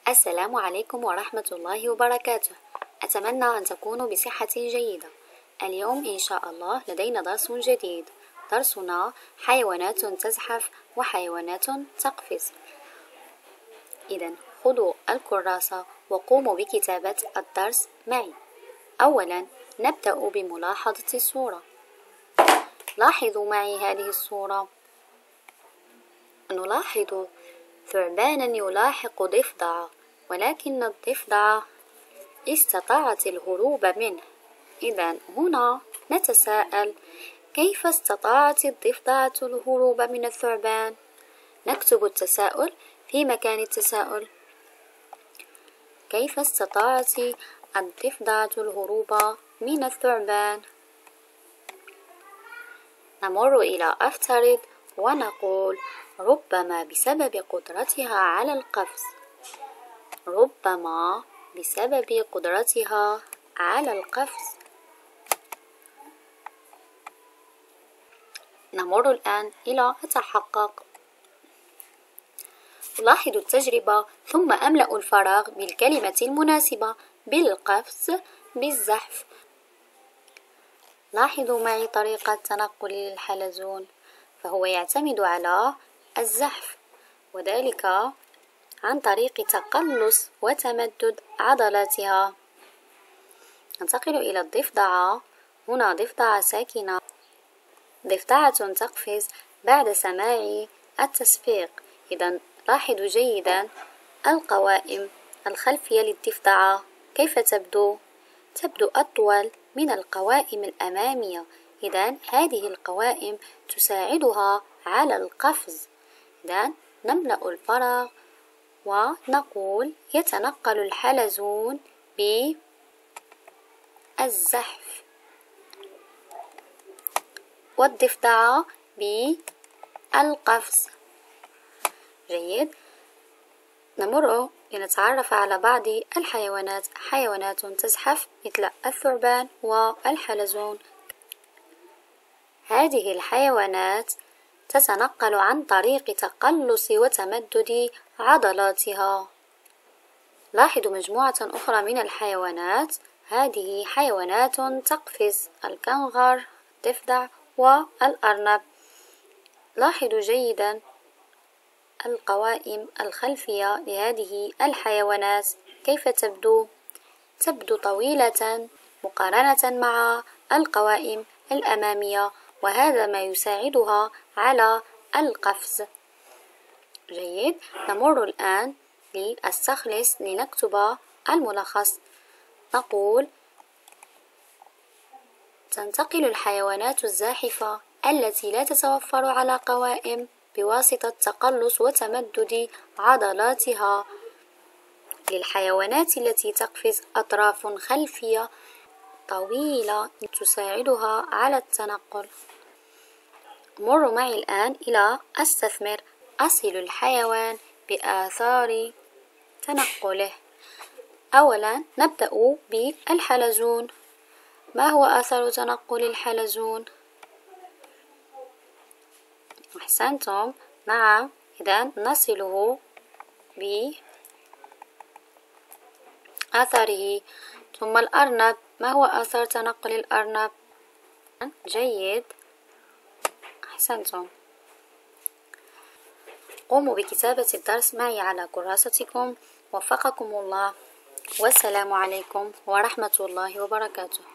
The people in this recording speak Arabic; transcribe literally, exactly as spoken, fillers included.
السلام عليكم ورحمة الله وبركاته. أتمنى أن تكونوا بصحة جيدة. اليوم إن شاء الله لدينا درس جديد. درسنا حيوانات تزحف وحيوانات تقفز. إذن خذوا الكراسة وقوموا بكتابة الدرس معي. أولا نبدأ بملاحظة الصورة. لاحظوا معي هذه الصورة. نلاحظ ثعبانا يلاحق ضفدعة، ولكن الضفدعة استطاعت الهروب منه. إذن هنا نتساءل: كيف استطاعت الضفدعة الهروب من الثعبان؟ نكتب التساؤل في مكان التساؤل. كيف استطاعت الضفدعة الهروب من الثعبان؟ نمر إلى أفترض ونقول: ربما بسبب قدرتها على القفز. ربما بسبب قدرتها على القفز. نمر الآن إلى التحقق. ألاحظ التجربة ثم أملأ الفراغ بالكلمة المناسبة: بالقفز، بالزحف. لاحظوا معي طريقة تنقل الحلزون، فهو يعتمد على الزحف، وذلك عن طريق تقلص وتمدد عضلاتها. ننتقل إلى الضفدعة. هنا ضفدعة ساكنة، ضفدعة تقفز بعد سماع التصفيق. إذن لاحظوا جيدا القوائم الخلفية للضفدعة كيف تبدو؟ تبدو أطول من القوائم الأمامية. إذن هذه القوائم تساعدها على القفز. إذن نملأ الفراغ ونقول: يتنقل الحلزون بالزحف، والضفدعة بالقفز. جيد. نمر لنتعرف على بعض الحيوانات. حيوانات تزحف مثل الثعبان والحلزون. هذه الحيوانات تتنقل عن طريق تقلص وتمدد عضلاتها. لاحظوا مجموعة أخرى من الحيوانات. هذه حيوانات تقفز: الكنغر، الضفدع، والأرنب. لاحظوا جيدا القوائم الخلفية لهذه الحيوانات كيف تبدو؟ تبدو طويلة مقارنة مع القوائم الأمامية، وهذا ما يساعدها على القفز. جيد. نمر الآن للتخليص لنكتب الملخص. نقول: تنتقل الحيوانات الزاحفة التي لا تتوفر على قوائم بواسطة تقلص وتمدد عضلاتها. للحيوانات التي تقفز أطراف خلفية طويلة تساعدها على التنقل. مروا معي الآن إلى استثمر. أصل الحيوان بآثار تنقله. أولا نبدأ بالحلزون. ما هو أثر تنقل الحلزون؟ أحسنتم، نعم. إذن نصله بأثره. ثم الأرنب، ما هو أثر تنقل الأرنب؟ جيد، أحسنتم. قوموا بكتابة الدرس معي على كراستكم. وفقكم الله، والسلام عليكم ورحمة الله وبركاته.